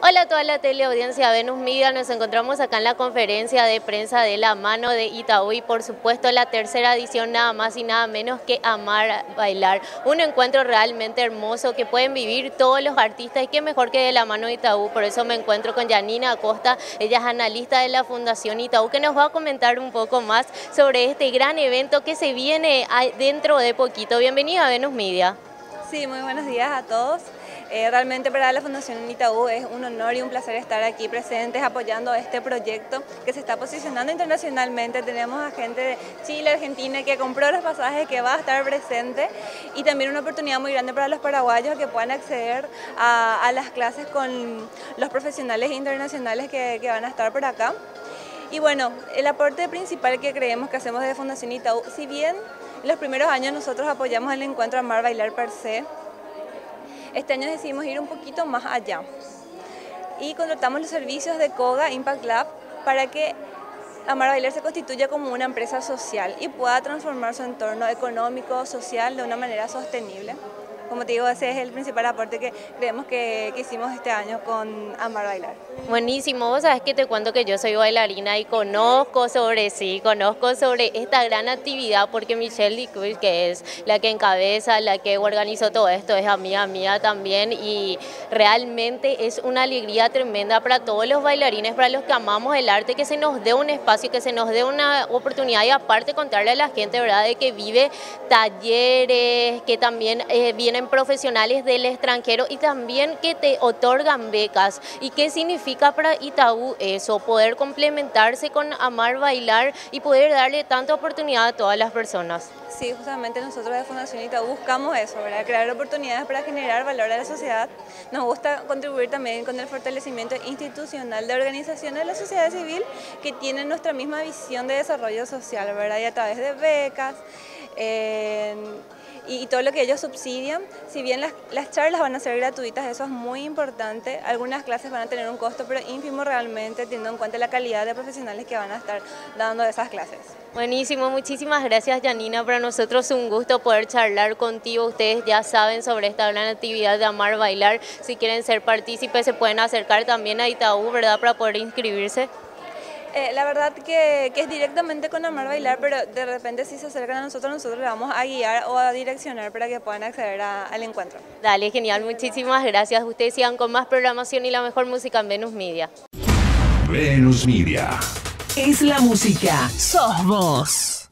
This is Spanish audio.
Hola a toda la teleaudiencia de Venus Media, nos encontramos acá en la conferencia de prensa de la mano de Itaú y por supuesto la tercera edición nada más y nada menos que Amar Bailar. Un encuentro realmente hermoso que pueden vivir todos los artistas y qué mejor que de la mano de Itaú. Por eso me encuentro con Yanina Acosta, ella es analista de la Fundación Itaú, que nos va a comentar un poco más sobre este gran evento que se viene dentro de poquito. Bienvenida a Venus Media. Sí, muy buenos días a todos. Realmente para la Fundación Itaú es un honor y un placer estar aquí presentes apoyando este proyecto que se está posicionando internacionalmente. Tenemos a gente de Chile, Argentina que compró los pasajes, que va a estar presente, y también una oportunidad muy grande para los paraguayos que puedan acceder a las clases con los profesionales internacionales que van a estar por acá. Y bueno, el aporte principal que creemos que hacemos desde Fundación Itaú, si bien en los primeros años nosotros apoyamos el encuentro Amar Bailar per se, este año decidimos ir un poquito más allá y contratamos los servicios de Koga Impact Lab para que Amar Bailar se constituya como una empresa social y pueda transformar su entorno económico, social de una manera sostenible. Como te digo, ese es el principal aporte que creemos que hicimos este año con Amar Bailar. Buenísimo, vos sabés que te cuento que yo soy bailarina y conozco sobre esta gran actividad porque Michelle Dicuy, que es la que encabeza, la que organizó todo esto, es amiga mía también y realmente es una alegría tremenda para todos los bailarines, para los que amamos el arte, que se nos dé un espacio, que se nos dé una oportunidad y aparte contarle a la gente, ¿verdad?, de que vive talleres, que también vienen profesionales del extranjero y también que te otorgan becas. ¿Y qué significa para Itaú eso? Poder complementarse con Amar Bailar y poder darle tanta oportunidad a todas las personas. Sí, justamente nosotros de Fundación Itaú buscamos eso, ¿verdad? Crear oportunidades para generar valor a la sociedad. Nos gusta contribuir también con el fortalecimiento institucional de organizaciones de la sociedad civil que tienen nuestra misma visión de desarrollo social, ¿verdad? Y a través de becas y todo lo que ellos subsidian. Si bien las charlas van a ser gratuitas, eso es muy importante. Algunas clases van a tener un costo, pero ínfimo realmente, teniendo en cuenta la calidad de profesionales que van a estar dando esas clases. Buenísimo, muchísimas gracias Yanina, para nosotros es un gusto poder charlar contigo. Ustedes ya saben sobre esta gran actividad de Amar Bailar, si quieren ser partícipes se pueden acercar también a Itaú, ¿verdad?, para poder inscribirse. La verdad que es directamente con Amar Bailar, pero de repente si se acercan a nosotros le vamos a guiar o a direccionar para que puedan acceder al encuentro. Dale, genial, muchísimas gracias. Ustedes sigan con más programación y la mejor música en Venus Media. Venus Media. Es la música. Sos vos.